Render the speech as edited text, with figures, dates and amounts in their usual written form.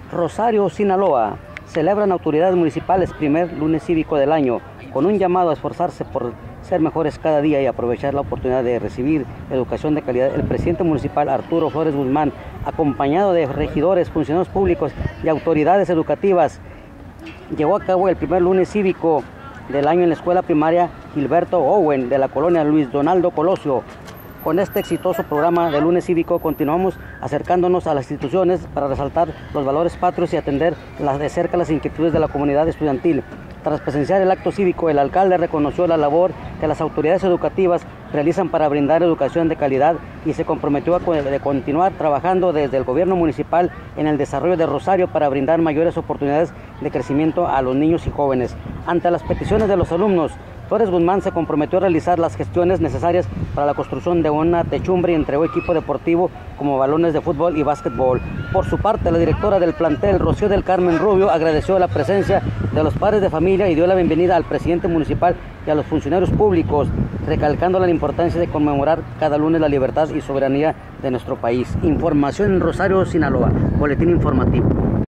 Rosario, Sinaloa. Celebran autoridades municipales primer lunes cívico del año, con un llamado a esforzarse por ser mejores cada día y aprovechar la oportunidad de recibir educación de calidad. El presidente municipal Arturo Flores Guzmán, acompañado de regidores, funcionarios públicos y autoridades educativas, llevó a cabo el primer lunes cívico del año en la escuela primaria Gilberto Owen de la colonia Luis Donaldo Colosio. Con este exitoso programa de lunes cívico continuamos acercándonos a las instituciones para resaltar los valores patrios y atender de cerca las inquietudes de la comunidad estudiantil. Tras presenciar el acto cívico, el alcalde reconoció la labor que las autoridades educativas realizan para brindar educación de calidad y se comprometió a continuar trabajando desde el gobierno municipal en el desarrollo de Rosario para brindar mayores oportunidades de crecimiento a los niños y jóvenes. Ante las peticiones de los alumnos, Flores Guzmán se comprometió a realizar las gestiones necesarias para la construcción de una techumbre y entregó equipo deportivo como balones de fútbol y básquetbol. Por su parte, la directora del plantel, Rocío del Carmen Rubio, agradeció la presencia de los padres de familia y dio la bienvenida al presidente municipal y a los funcionarios públicos, recalcando la importancia de conmemorar cada lunes la libertad y soberanía de nuestro país. Información en Rosario, Sinaloa. Boletín informativo.